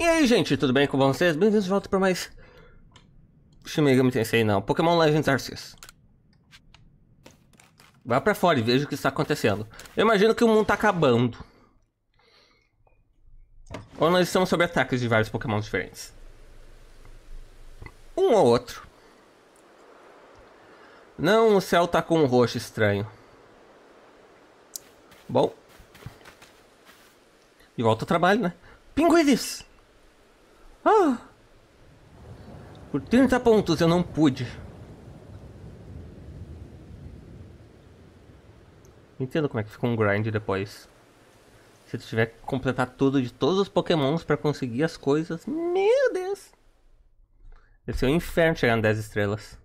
aí, gente, tudo bem com vocês? Bem-vindos de volta para mais Shin Megami Tensei, não, Pokémon Legends Arceus. Vá pra fora e veja o que está acontecendo. Eu imagino que o mundo tá acabando. Ou nós estamos sob ataques de vários Pokémon diferentes. Um ou outro. Não, o céu tá com um roxo estranho. Bom. De volta ao trabalho, né? Pinguins! Ah! Por 30 pontos eu não pude. Entendo como é que fica um grind depois. Se tu tiver que completar tudo de todos os Pokémons pra conseguir as coisas. Meu Deus! Deve ser um inferno chegar em 10 estrelas.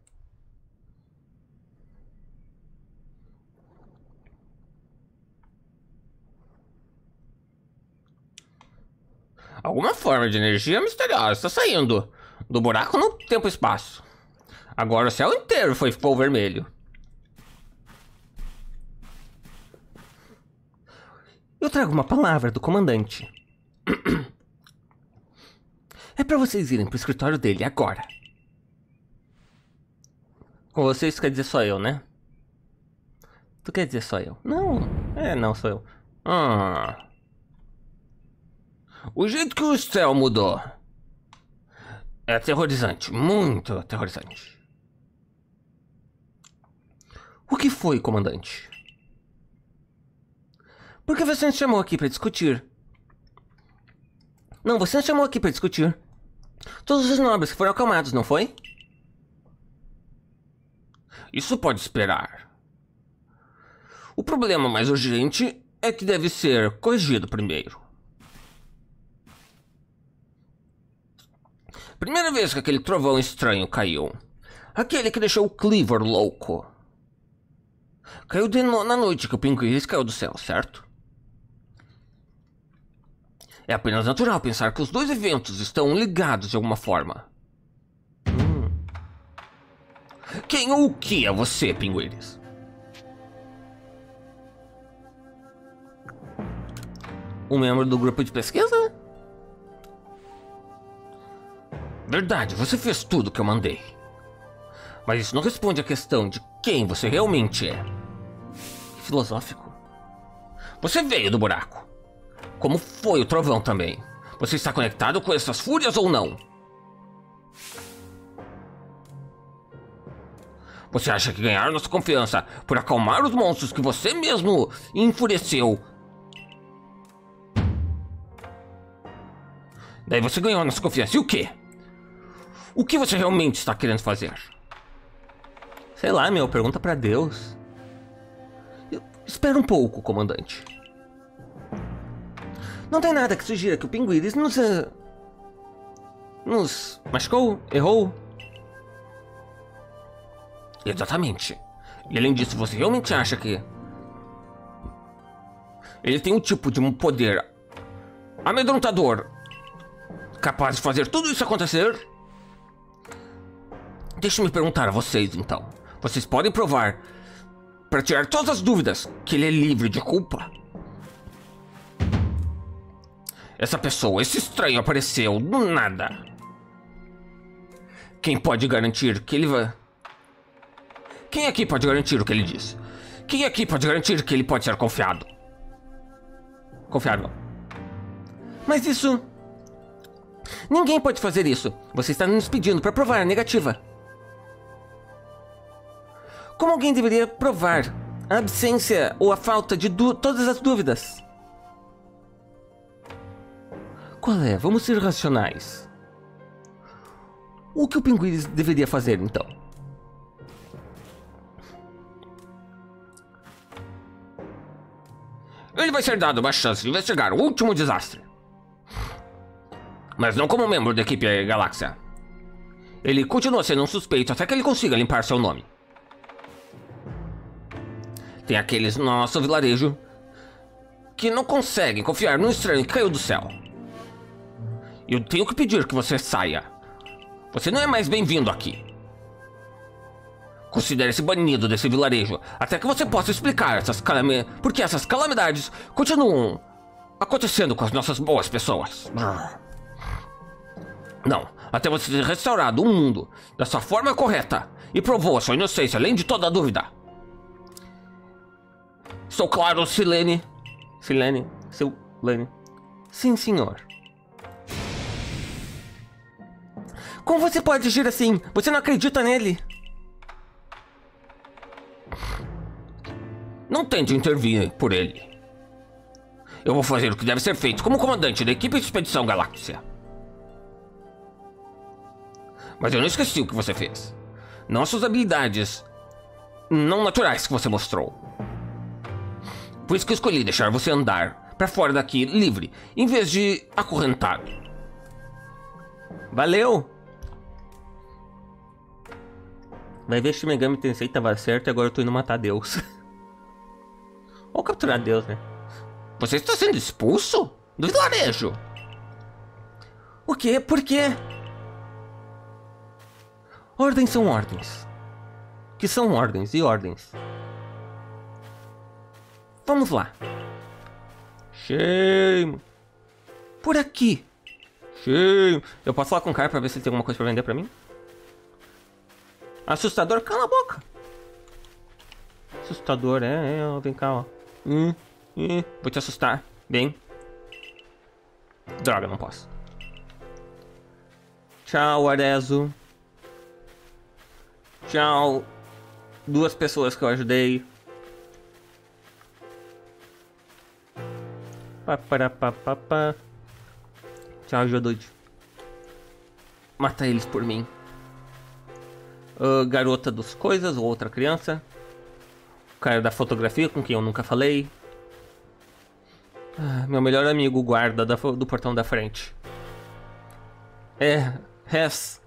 Alguma forma de energia misteriosa está saindo do buraco no tempo e espaço. Agora o céu inteiro ficou vermelho. Eu trago uma palavra do comandante. É pra vocês irem pro escritório dele agora. Com vocês quer dizer só eu, né? Tu quer dizer só eu? Não, não sou eu. O jeito que o céu mudou é aterrorizante, muito aterrorizante. O que foi, comandante? Por que você nos chamou aqui para discutir? Não, você nos chamou aqui para discutir. Todos os nobres que foram acalmados, não foi? Isso pode esperar. O problema mais urgente é que deve ser corrigido primeiro. Primeira vez que aquele trovão estranho caiu. Aquele que deixou o Cleaver louco. Caiu na noite que o Pinguins caiu do céu, certo? É apenas natural pensar que os dois eventos estão ligados de alguma forma. Quem ou o que é você, Pinguins? Um membro do grupo de pesquisa? Verdade, você fez tudo que eu mandei. Mas isso não responde à questão de quem você realmente é. Filosófico. Você veio do buraco. Como foi o trovão também? Você está conectado com essas fúrias ou não? Você acha que ganhar nossa confiança por acalmar os monstros que você mesmo enfureceu? Daí você ganhou nossa confiança. E o quê? O que você realmente está querendo fazer? Sei lá, pergunta pra Deus. Espera um pouco, comandante. Não tem nada que sugira que o Pinguins nos machucou? Errou? Exatamente. E além disso, você realmente acha que ele tem um tipo de um poder amedrontador capaz de fazer tudo isso acontecer? Deixa-me perguntar a vocês, então. Vocês podem provar, para tirar todas as dúvidas, que ele é livre de culpa? Essa pessoa, esse estranho, apareceu do nada. Quem pode garantir que ele vai... Quem aqui pode garantir o que ele disse? Quem aqui pode garantir que ele pode ser confiado? Confiável. Mas isso... Ninguém pode fazer isso. Você está nos pedindo para provar a negativa. Como alguém deveria provar a absência ou a falta de todas as dúvidas? Qual é? Vamos ser racionais. O que o Pinguins deveria fazer, então? Ele vai ser dado uma chance de investigar o último desastre. Mas não como membro da equipe Galáxia. Ele continua sendo um suspeito até que ele consiga limpar seu nome. Tem aqueles no nosso vilarejo que não conseguem confiar no estranho que caiu do céu. Eu tenho que pedir que você saia. Você não é mais bem-vindo aqui. Considere-se banido desse vilarejo até que você possa explicar por que essas calamidades continuam acontecendo com as nossas boas pessoas. Não, até você ter restaurado o mundo da sua forma correta e provou a sua inocência, além de toda dúvida. Estou claro, Silene? Silene? Sim, senhor. Como você pode agir assim? Você não acredita nele? Não tente intervir por ele. Eu vou fazer o que deve ser feito como comandante da equipe de Expedição Galáxia. Mas eu não esqueci o que você fez. Não as suas habilidades não naturais que você mostrou. Por isso que eu escolhi deixar você andar pra fora daqui livre, em vez de acorrentado. Valeu! Vai ver, Shin Megami Tensei tava certo e agora eu tô indo matar Deus. Ou capturar Deus, né? Você está sendo expulso do vilarejo? O quê? Por quê? Ordens são ordens. Que são ordens e ordens. Vamos lá. Shame. Por aqui. Shame. Eu posso falar com o cara pra ver se ele tem alguma coisa pra vender pra mim? Assustador, cala a boca. Assustador, vem cá, ó. Vou te assustar. Bem. Droga, não posso. Tchau, Arezo. Tchau. 2 pessoas que eu ajudei. Paparapapapá. Tchau, Jodoide. Mata eles por mim. Garota dos coisas, ou outra criança. O cara da fotografia com quem eu nunca falei. Meu melhor amigo, guarda do portão da frente. Res.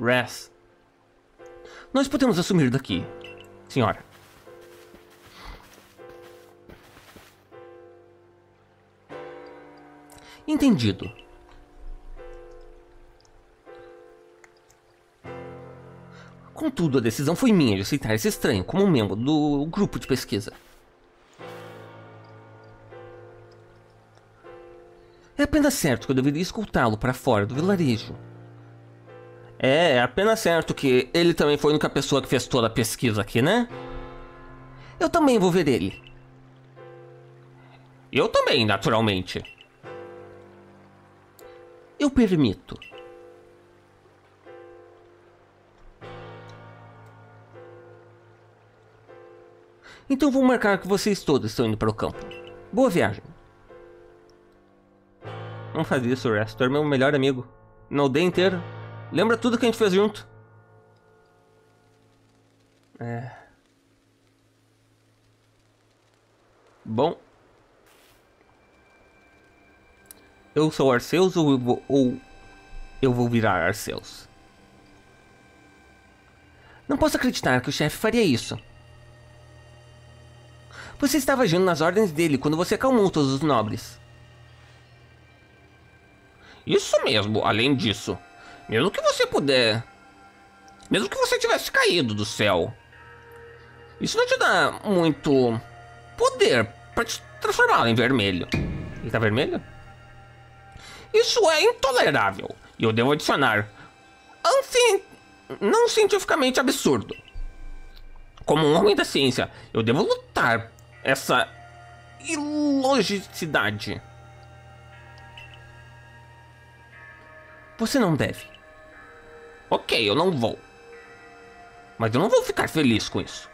Nós podemos assumir daqui, senhora. Entendido. Contudo, a decisão foi minha de aceitar esse estranho como um membro do grupo de pesquisa. É apenas certo que eu deveria escoltá-lo para fora do vilarejo. É apenas certo que ele também foi a única pessoa que fez toda a pesquisa aqui, né? Eu também vou ver ele. Eu também, naturalmente. Eu permito. Então vou marcar que vocês todos estão indo para o campo. Boa viagem. Não faz isso, Rest. Tu é meu melhor amigo. Na aldeia inteira. Lembra tudo que a gente fez junto. Bom. Eu sou Arceus ou eu vou virar Arceus? Não posso acreditar que o chefe faria isso. Você estava agindo nas ordens dele quando você acalmou todos os nobres. Isso mesmo, além disso. Mesmo que você puder... Mesmo que você tivesse caído do céu. Isso não te dá muito poder pra te transformá-lo em vermelho. Ele tá vermelho? Isso é intolerável. E eu devo adicionar... não cientificamente absurdo. Como um homem da ciência, eu devo lutar essa ilogicidade. Você não deve. Ok, eu não vou. Mas eu não vou ficar feliz com isso.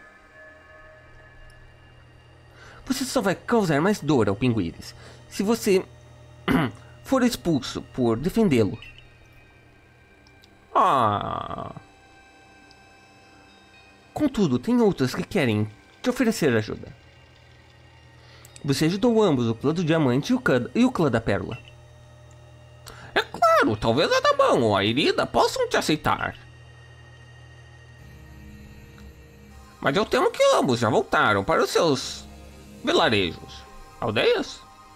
Você só vai causar mais dor ao Pinguires se você for expulso por defendê-lo. Contudo, tem outras que querem te oferecer ajuda. Você ajudou ambos, o clã do Diamante e o clã da Pérola. É claro, talvez a Adamão ou a Irida possam te aceitar. Mas eu temo que ambos já voltaram para os seus vilarejos. Aldeias?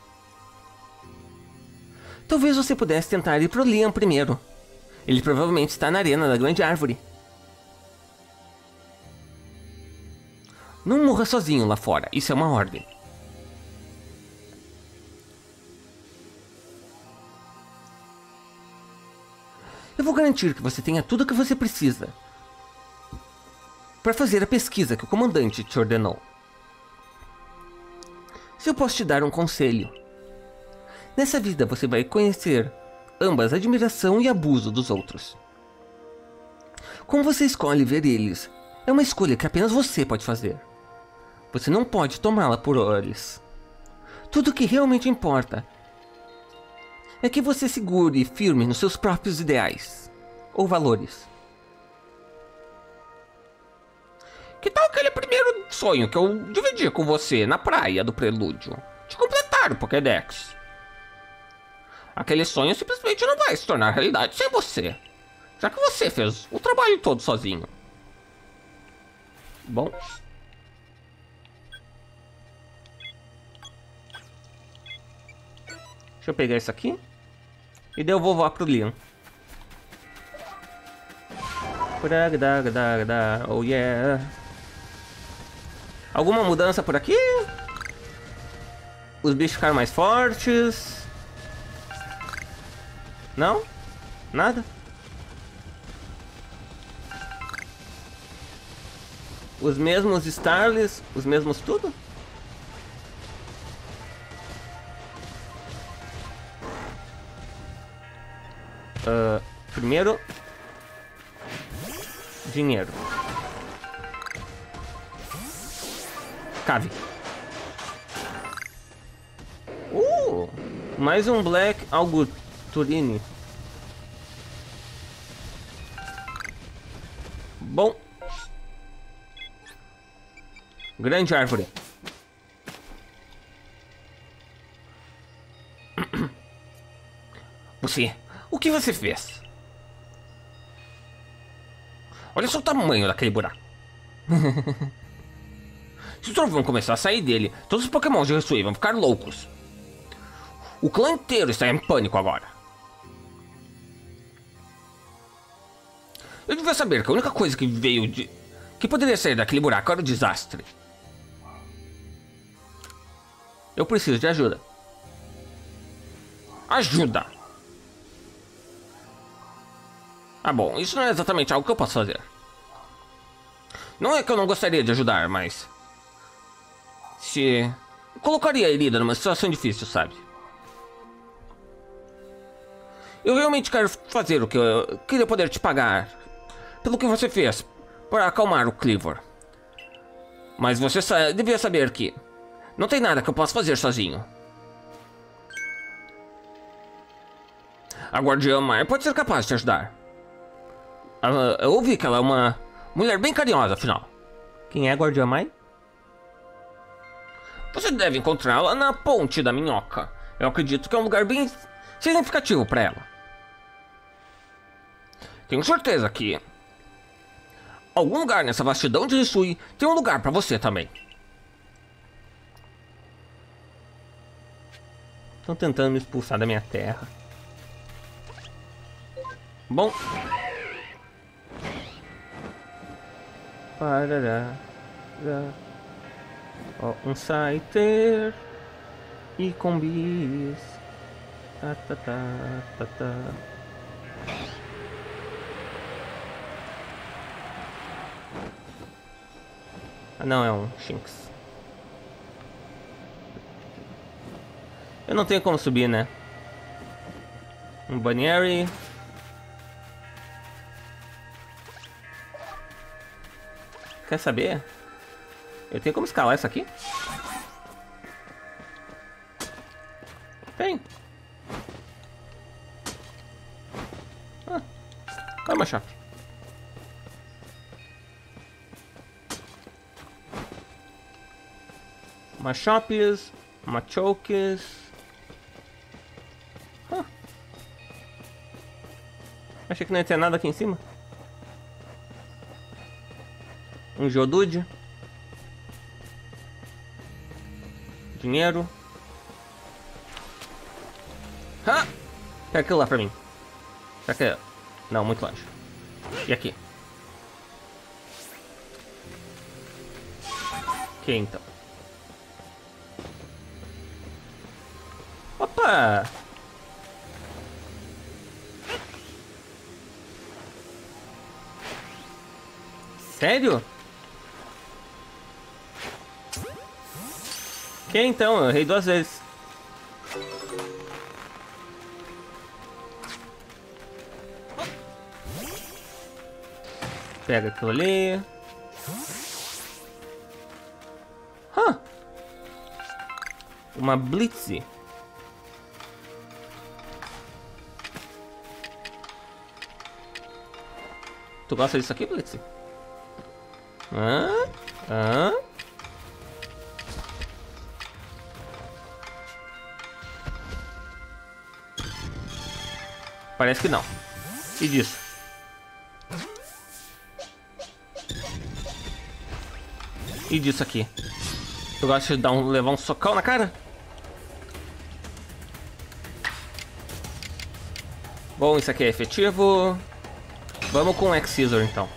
Talvez você pudesse tentar ir pro Liam primeiro. Ele provavelmente está na arena da Grande Árvore. Não morra sozinho lá fora, isso é uma ordem. Eu vou garantir que você tenha tudo o que você precisa para fazer a pesquisa que o comandante te ordenou. Se eu posso te dar um conselho. Nessa vida você vai conhecer ambas a admiração e abuso dos outros. Como você escolhe ver eles, é uma escolha que apenas você pode fazer. Você não pode tomá-la por eles. Tudo o que realmente importa é que você segure firme nos seus próprios ideais ou valores. Que tal aquele primeiro sonho que eu dividi com você na praia do Prelúdio? De completar o Pokédex. Aquele sonho simplesmente não vai se tornar realidade sem você. Já que você fez o trabalho todo sozinho. Bom. Deixa eu pegar isso aqui. E daí eu vou voar pro Leon. Oh yeah. Alguma mudança por aqui? Os bichos ficaram mais fortes? Não? Nada? Os mesmos Starlies? Os mesmos tudo? Primeiro... dinheiro. Cave. Mais um Black Augurine. Bom. Grande árvore. Você, o que você fez? Olha só o tamanho daquele buraco. Se os trovões começar a sair dele, todos os Pokémon de Resui vão ficar loucos. O clã inteiro está em pânico agora. Eu devia saber que a única coisa que veio de... que poderia sair daquele buraco era o desastre. Eu preciso de ajuda. Ajuda! Ah bom, isso não é exatamente algo que eu posso fazer. Não é que eu não gostaria de ajudar, mas... eu colocaria a Irida numa situação difícil, sabe? Eu realmente quero fazer o que eu queria poder te pagar pelo que você fez para acalmar o Kleavor. Mas você devia saber que não tem nada que eu possa fazer sozinho. A Guardiã Mai pode ser capaz de te ajudar. Eu ouvi que ela é uma mulher bem carinhosa, afinal. Quem é a Guardiã Mai? Você deve encontrá-la na Ponte da Minhoca. Eu acredito que é um lugar bem significativo para ela. Tenho certeza que algum lugar nessa vastidão de Hisui tem um lugar para você também. Estão tentando me expulsar da minha terra. Bom. Ó, um Scyther e combis. Ah não, é um Shinx. Eu não tenho como subir, né? Um Baneri. Quer saber? Eu tenho como escalar isso aqui? Tem. Vai, Machop. Machops, Machokes. Achei que não ia ter nada aqui em cima. Um Geodude. Dinheiro. Quer aquilo lá pra mim. Será que é? Não, muito longe. E aqui? Ok, então. Opa! Sério? Que então? Eu errei 2 vezes. Pega aquilo ali. Uma Blitz. Tu gosta disso aqui, Blitz? Parece que não. E disso? E disso aqui? Tu gosta de levar um socão na cara? Bom, isso aqui é efetivo. Vamos com o X-Scissor então.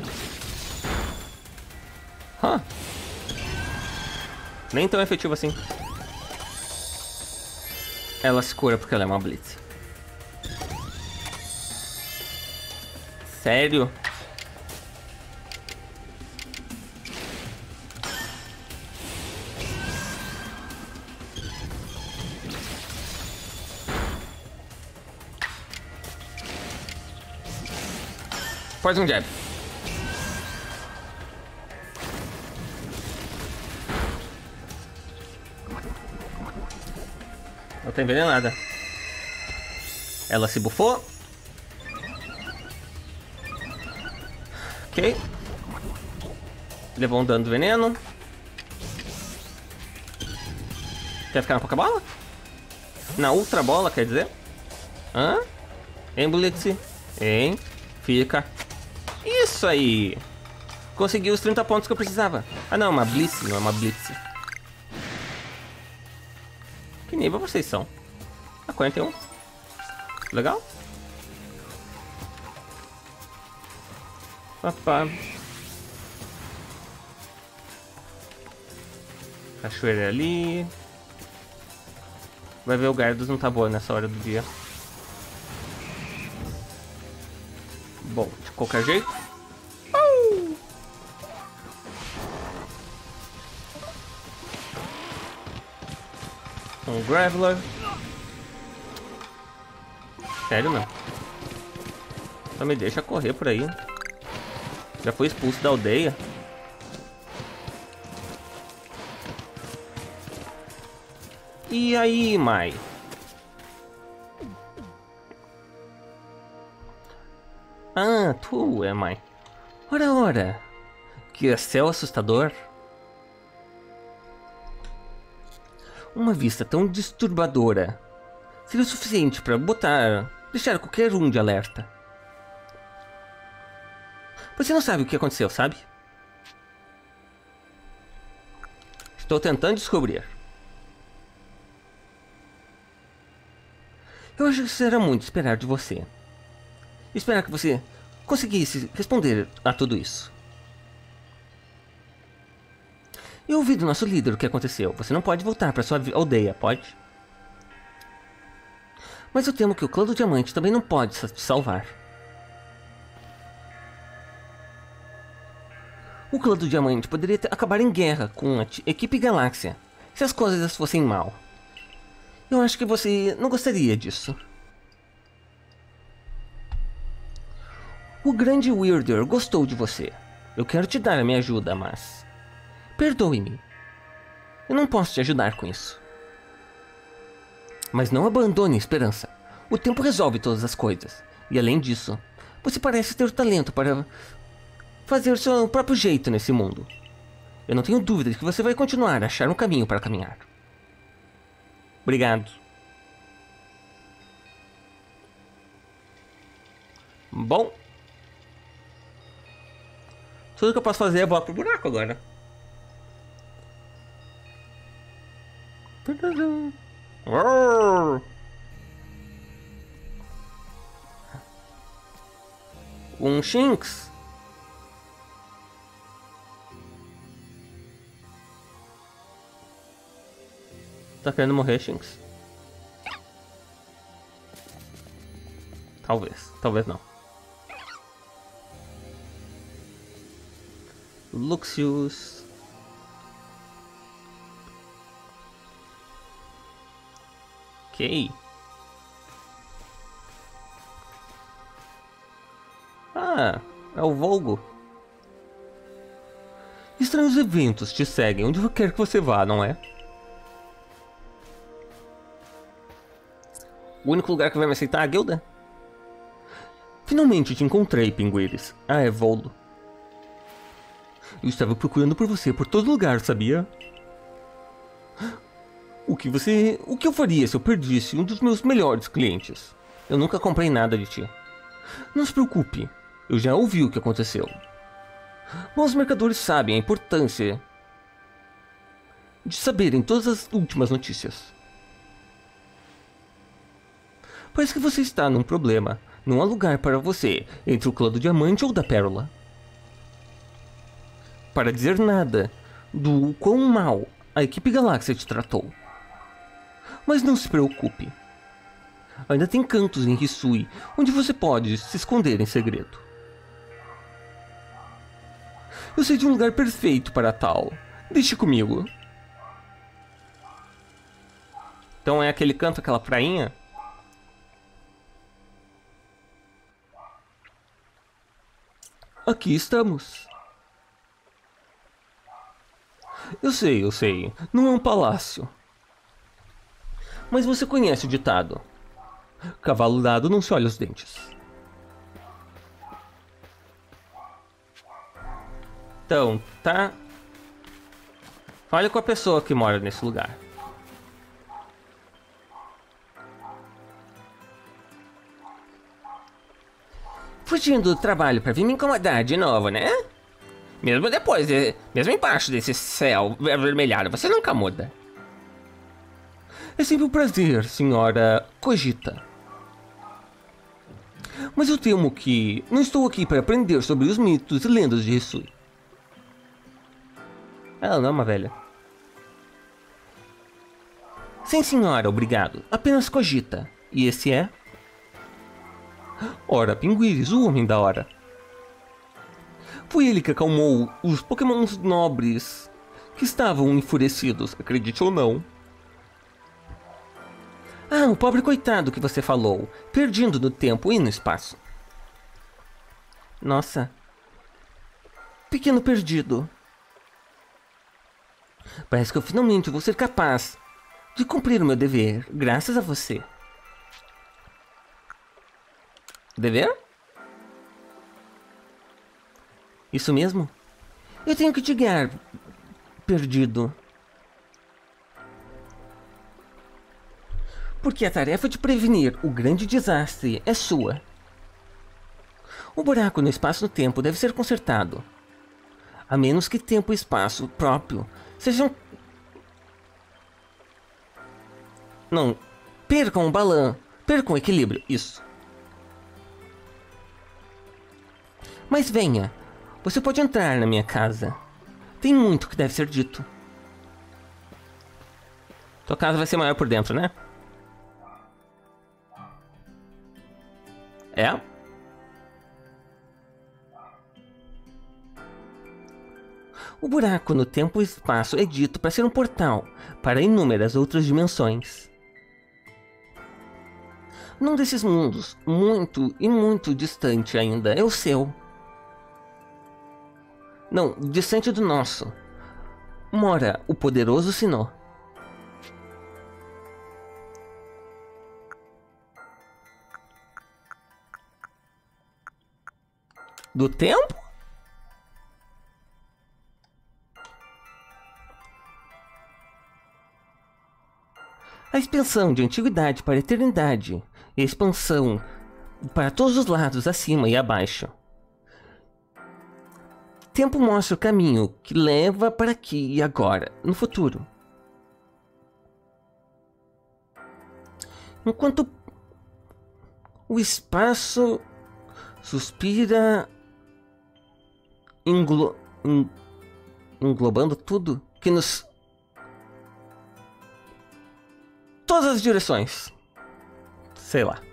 Nem tão efetivo assim. Ela se cura porque ela é uma Blitz. Sério? Faz um jab. Não tá envenenada. Ela se bufou. Ok. Levou um dano do veneno. Quer ficar na Pokébola? Na Ultra Bola, quer dizer? Hein, Blitz? Hein? Fica. Isso aí! Consegui os 30 pontos que eu precisava. Ah não, uma Blitz, não é uma Blitz. Que nível vocês são? 41. Legal? Opa. Cachoeira ali. Vai ver, o Gyarados não tá boa nessa hora do dia. Bom, de qualquer jeito. Um Graveler. Sério, meu? Só me deixa correr por aí. Já foi expulso da aldeia. E aí, Mai? Ah, tu é, Mai. Ora, ora. Que céu assustador. Uma vista tão disturbadora seria o suficiente para deixar qualquer um de alerta. Você não sabe o que aconteceu, sabe? Estou tentando descobrir. Eu acho que será muito esperar de você. Esperar que você conseguisse responder a tudo isso. Eu ouvi do nosso líder o que aconteceu. Você não pode voltar para sua aldeia, pode? Mas eu temo que o clã do diamante também não pode te salvar. O clã do diamante poderia acabar em guerra com a equipe Galáxia se as coisas fossem mal. Eu acho que você não gostaria disso. O grande Weirder gostou de você. Eu quero te dar a minha ajuda, mas... perdoe-me. Eu não posso te ajudar com isso. Mas não abandone a esperança. O tempo resolve todas as coisas. E além disso, você parece ter talento para fazer o seu próprio jeito nesse mundo. Eu não tenho dúvida de que você vai continuar a achar um caminho para caminhar. Obrigado. Bom. Tudo que eu posso fazer é voar pro buraco agora. Um Shinx. Tá querendo morrer, Shinx? Talvez, talvez não. Luxius. Ok. Ah, é o Volgo. Estranhos eventos te seguem onde quer que você vá, não é? O único lugar que vai me aceitar é a guilda? Finalmente te encontrei, Pinguires. Ah, é Voldo. Eu estava procurando por você por todo lugar, sabia? O que eu faria se eu perdisse um dos meus melhores clientes? Eu nunca comprei nada de ti. Não se preocupe, eu já ouvi o que aconteceu. Bons mercadores sabem a importância de saberem todas as últimas notícias. Parece que você está num problema. Não há lugar para você entre o clã do diamante ou da pérola. Para dizer nada do quão mal a equipe Galáxia te tratou. Mas não se preocupe. Ainda tem cantos em Hisui onde você pode se esconder em segredo. Eu sei de um lugar perfeito para tal. Deixe comigo. Então é aquele canto, aquela prainha? Aqui estamos. Eu sei. Não é um palácio. Mas você conhece o ditado. Cavalo dado não se olha os dentes. Então, tá. Fale com a pessoa que mora nesse lugar. Fugindo do trabalho pra vir me incomodar de novo, né? Mesmo depois, mesmo embaixo desse céu avermelhado, você nunca muda. É sempre um prazer, senhora Cogita. Mas eu temo que não estou aqui para aprender sobre os mitos e lendas de Hisui. Ela não é uma velha. Sim, senhora, obrigado. Apenas Cogita. E esse é? Ora, Pinguires, o homem da hora. Foi ele que acalmou os pokémons nobres que estavam enfurecidos, acredite ou não. Ah, o pobre coitado que você falou, perdido no tempo e no espaço. Nossa. Pequeno perdido. Parece que eu finalmente vou ser capaz de cumprir o meu dever, graças a você. Dever? Isso mesmo? Eu tenho que te guiar, perdido. Porque a tarefa de prevenir o grande desastre é sua. O buraco no espaço-tempo deve ser consertado. A menos que tempo e espaço próprio sejam... Não, percam o balanço, percam o equilíbrio, isso. Mas venha, você pode entrar na minha casa. Tem muito que deve ser dito. Tua casa vai ser maior por dentro, né? É? O buraco no tempo e espaço é dito para ser um portal para inúmeras outras dimensões. Num desses mundos, muito e muito distante ainda, é o seu. Não, distante do nosso, mora o poderoso Sinnoh. Do tempo? A expansão de antiguidade para a eternidade e a expansão para todos os lados, acima e abaixo. Tempo mostra o caminho que leva para aqui e agora, no futuro. Enquanto o espaço suspira, englobando tudo que nos... todas as direções. Sei lá.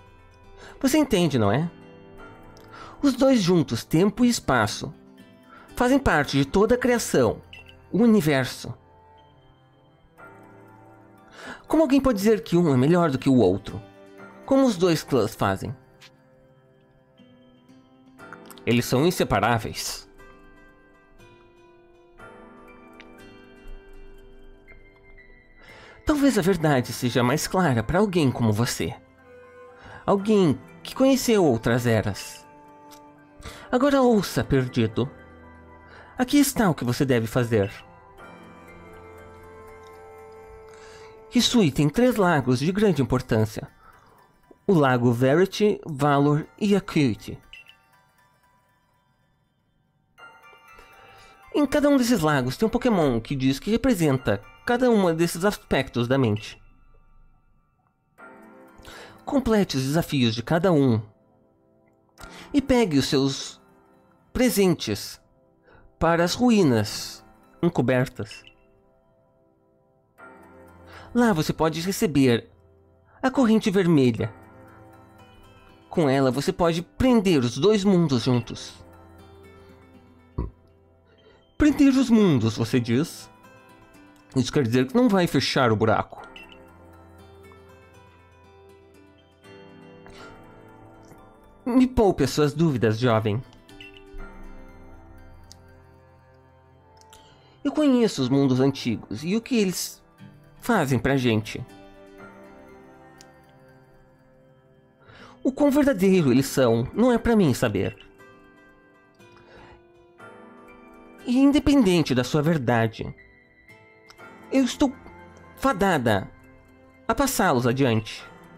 Você entende, não é? Os dois juntos, tempo e espaço, Fazem parte de toda a criação, o universo. Como alguém pode dizer que um é melhor do que o outro? Como os dois clãs fazem? Eles são inseparáveis. Talvez a verdade seja mais clara para alguém como você. Alguém que conheceu outras eras. Agora ouça, perdido. Aqui está o que você deve fazer. Hisui tem 3 lagos de grande importância. O lago Verity, Valor e Acuity. Em cada um desses lagos tem um Pokémon que diz que representa cada um desses aspectos da mente. Complete os desafios de cada um e pegue os seus presentes para as ruínas encobertas. Lá você pode receber a corrente vermelha. Com ela você pode prender os 2 mundos juntos. Prender os mundos, você diz? Isso quer dizer que não vai fechar o buraco. Me poupe as suas dúvidas, jovem. Eu conheço os mundos antigos e o que eles fazem pra gente. O quão verdadeiro eles são não é pra mim saber. E independente da sua verdade, eu estou fadada a passá-los adiante.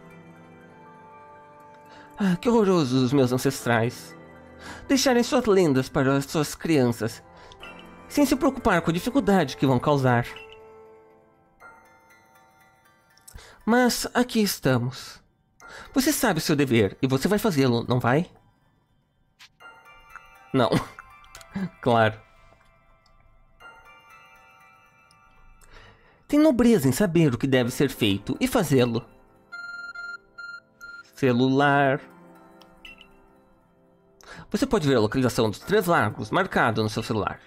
Ah, que horrorosos os meus ancestrais. Deixarem suas lendas para as suas crianças, sem se preocupar com a dificuldade que vão causar. Mas aqui estamos. Você sabe o seu dever e você vai fazê-lo, não vai? Não. Claro. Tem nobreza em saber o que deve ser feito e fazê-lo. Celular. Você pode ver a localização dos 3 lagos marcado no seu celular.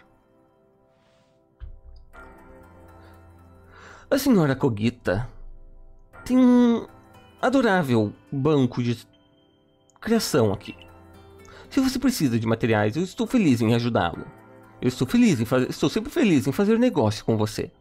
A senhora Kogita tem um adorável banco de criação aqui. Se você precisa de materiais, eu estou feliz em ajudá-lo. Estou sempre feliz em fazer negócio com você.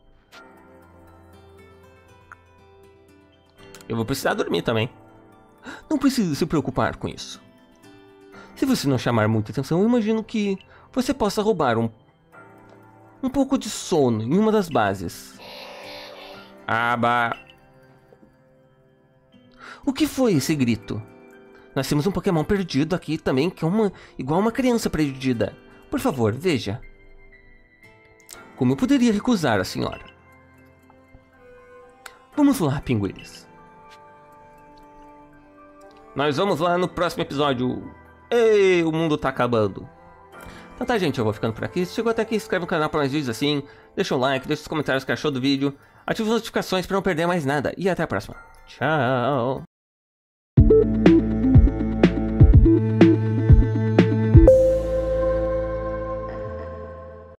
Eu vou precisar dormir também. Não precisa se preocupar com isso. Se você não chamar muita atenção, eu imagino que você possa roubar um pouco de sono em uma das bases. Aba. O que foi esse grito? Nós temos um Pokémon perdido aqui também, que é igual uma criança perdida. Por favor, veja. Como eu poderia recusar a senhora? Vamos lá, pinguins. Nós vamos lá no próximo episódio. Ei, o mundo tá acabando. Então tá, gente, eu vou ficando por aqui. Se chegou até aqui, se inscreve no canal para mais vídeos assim. Deixa um like, deixa os comentários o que achou do vídeo. Ative as notificações para não perder mais nada. E até a próxima. Tchau.